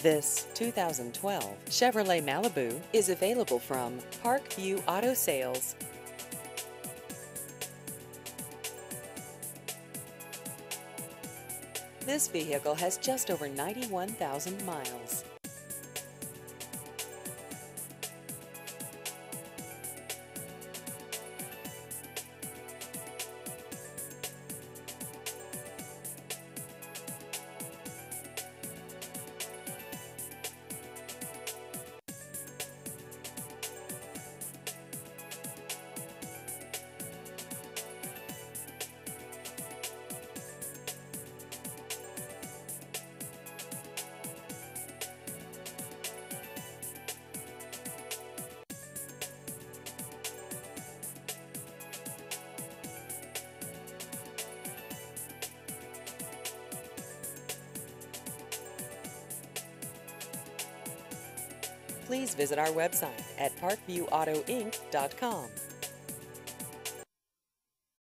This 2012 Chevrolet Malibu is available from Parkview Auto Sales. This vehicle has just over 91,000 miles. Please visit our website at parkviewautoinc.com.